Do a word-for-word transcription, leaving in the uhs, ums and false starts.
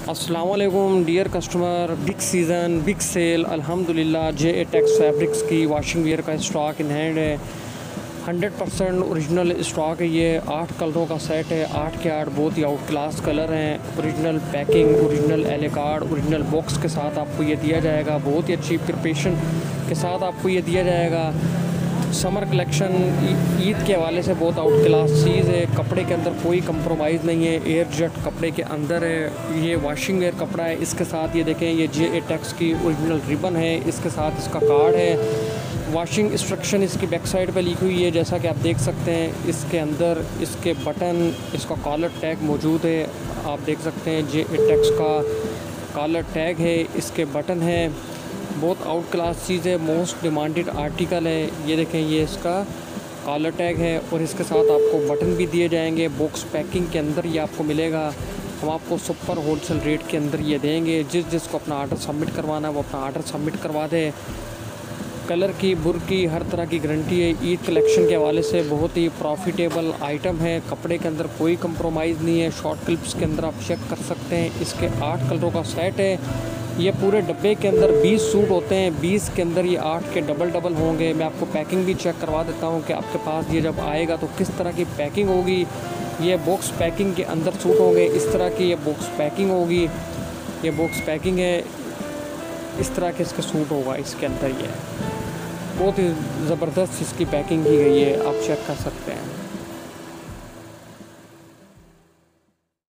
अस्सलाम वालेकुम dear customer. Big season big sale अल्हम्दुलिल्लाह जे ए टेक्स फैब्रिक्स की वॉशिंग वेयर का स्टॉक इन हैंड है। हंड्रेड परसेंट ओरिजिनल स्टॉक है। ये आठ कलरों का सेट है। आठ के आठ बहुत ही आउट क्लास कलर हैं। ओरिजिनल पैकिंग, ओरिजिनल एले कार्ड, ओरिजिनल बॉक्स के साथ आपको ये दिया जाएगा। बहुत ही अच्छी प्रिपरेशन के साथ आपको ये दिया जाएगा। समर कलेक्शन ईद के हवाले से बहुत आउट क्लास चीज़ है। कपड़े के अंदर कोई कंप्रोमाइज़ नहीं है। एयर जेट कपड़े के अंदर है। ये वॉशिंग वेयर कपड़ा है। इसके साथ ये देखें, ये जे ए टेक्स की ओरिजिनल रिबन है। इसके साथ इसका कार्ड है। वॉशिंग इंस्ट्रक्शन इसकी बैक साइड पे लिखी हुई है, जैसा कि आप देख सकते हैं। इसके अंदर इसके बटन, इसका कॉलर टैग मौजूद है। आप देख सकते हैं जे ए टेक्स का कॉलर टैग है, इसके बटन है। बहुत आउट क्लास चीज़ है, मोस्ट डिमांडेड आर्टिकल है। ये देखें, ये इसका कॉलर टैग है और इसके साथ आपको बटन भी दिए जाएंगे। बॉक्स पैकिंग के अंदर ये आपको मिलेगा। हम आपको सुपर होलसेल रेट के अंदर ये देंगे। जिस जिसको अपना आर्डर सबमिट करवाना है वो अपना आर्डर सबमिट करवा दे। कलर की, बुर की, हर तरह की गारंटी है। ईद कलेक्शन के हवाले से बहुत ही प्रॉफिटेबल आइटम है। कपड़े के अंदर कोई कंप्रोमाइज़ नहीं है। शॉर्ट क्लिप्स के अंदर आप चेक कर सकते हैं। इसके आठ कलरों का सेट है। ये पूरे डब्बे के अंदर बीस सूट होते हैं। बीस के अंदर ये आठ के डबल डबल होंगे। मैं आपको पैकिंग भी चेक करवा देता हूँ कि आपके पास ये जब आएगा तो किस तरह की पैकिंग होगी। ये बॉक्स पैकिंग के अंदर सूट होंगे। इस तरह की ये बॉक्स पैकिंग होगी। ये बॉक्स पैकिंग है। इस तरह के इसका सूट होगा। इसके अंदर ये बहुत ही ज़बरदस्त इसकी पैकिंग की गई है, आप चेक कर सकते हैं।